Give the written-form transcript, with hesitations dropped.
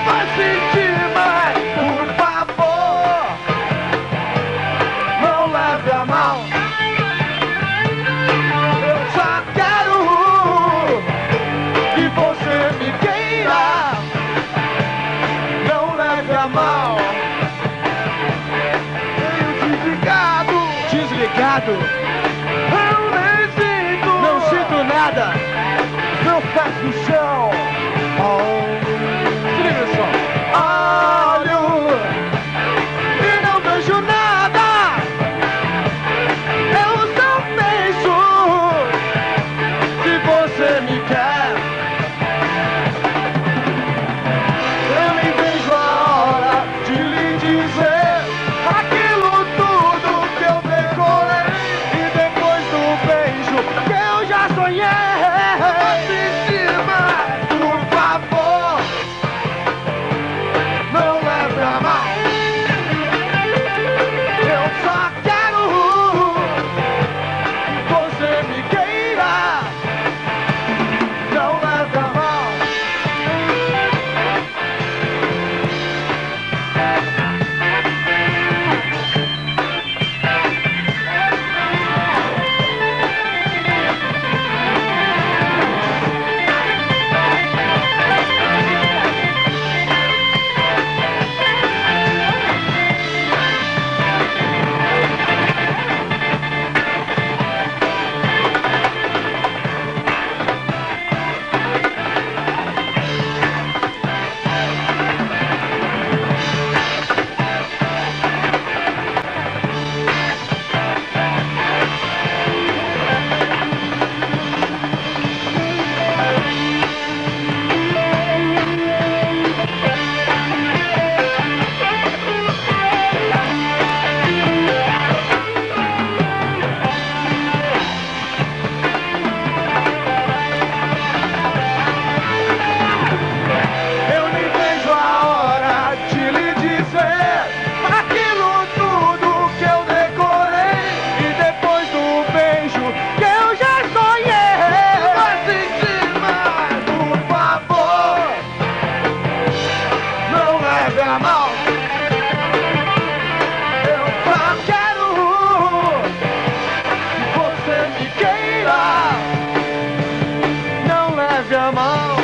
vai sentir mais. Por favor, não leve a mal. Eu só quero que você me queira. Não leve a mal. Tenho desligado. Eu nem sinto. Não sinto nada. Meus pés no chão. Se liga só. Olho e não vejo nada. Eu só penso que você me quer. Eu nem vejo a hora de lhe dizer aquilo tudo que eu decorei. E depois do beijo que eu já sonhei. Por favor, não leve a mal. Eu só quero que você me queira. Não leve a mal. Mal. Eu só quero que você me queira. Não leve a mão.